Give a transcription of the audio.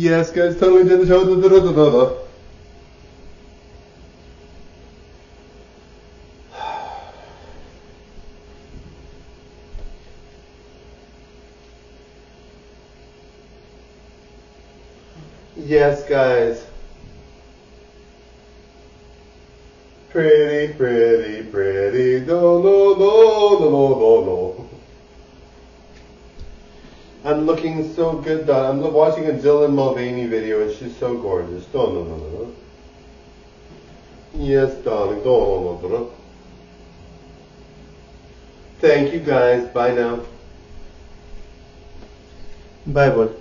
Yes, guys, totally did the show. Yes, guys. Pretty, pretty, pretty, no. I'm looking so good, darling. I'm watching a Dylan Mulvaney video and she's so gorgeous. No. Yes, darling. No. Thank you, guys. Bye now. Bye, bud.